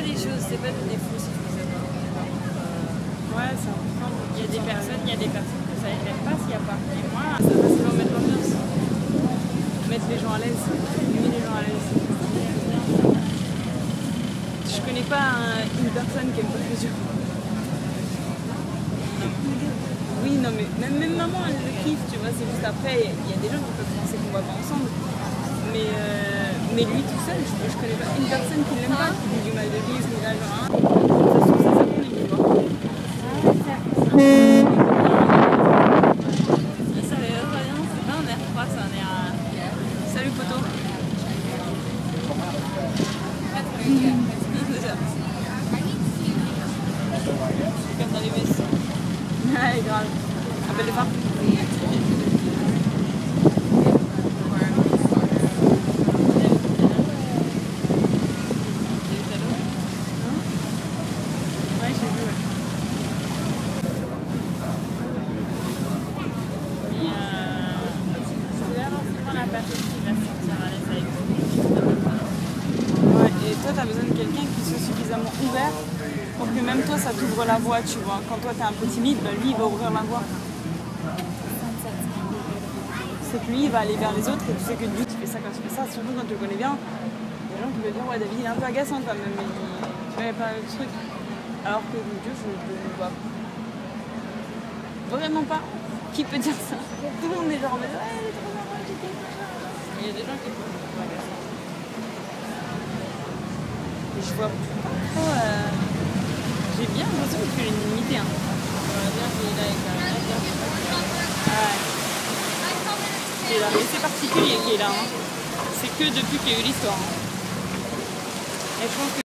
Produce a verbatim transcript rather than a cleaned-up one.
des choses, c'est pas des défauts si je peux savoir. Euh, Ouais, c'est important. Il y a des personnes, il y a des personnes que ça ne l'aime pas s'il n'y a pas. Et moi, ça va seulement mettre l'ambiance. Mettre les gens à l'aise, aimer les gens à l'aise. Je connais pas un- une personne qui aime pas les gens. Oui, non, mais même, même maman, elle le kiffe, tu vois. C'est juste après, il y a des gens qui peuvent penser qu'on va pas ensemble. Mais, euh, mais lui tout seul, je, je connais pas une personne qui l'aime pas, qui dit du mal de vivre, ni là, genre. De toute façon, c'est ça qu'on aime, tu vois. Ça veut rien, c'est pas un air froid, c'est un air. Salut, poteau. Comme dans les messes. Ouais, grave. Appelle les femmes. Ouais, j'ai vu, ouais. Mais euh, c'est là forcément la personne qui va se sentir à l'aise avec vous. Ouais, et toi, t'as besoin de quelqu'un qui soit suffisamment ouvert pour que même toi, ça t'ouvre la voie, tu vois. Quand toi, t'es un peu timide, bah, lui, il va ouvrir la voie. C'est que lui, il va aller vers les autres et tu sais que lui, tu fais ça quand tu fais ça, surtout quand tu le connais bien. Il y a des gens qui peuvent dire, ouais, David, il est un peu agaçant quand même, mais tu vois, il y a pas de truc. Alors que Dieu, je ne le vois vraiment pas. Qui peut dire ça? Tout le monde est genre en mode, ouais, elle est trop marrant, j'étais machin. Il y a des gens qui peuvent être agaçants. Et je vois pas trop. Euh... J'ai bien l'impression qu'il fait une unité. Hein. J'aimerais bien qu'il est là avec un acteur. Ouais. Qui est là. Mais c'est particulier qui est là. Hein. C'est que depuis qu'il y a eu l'histoire. Hein. Et je pense que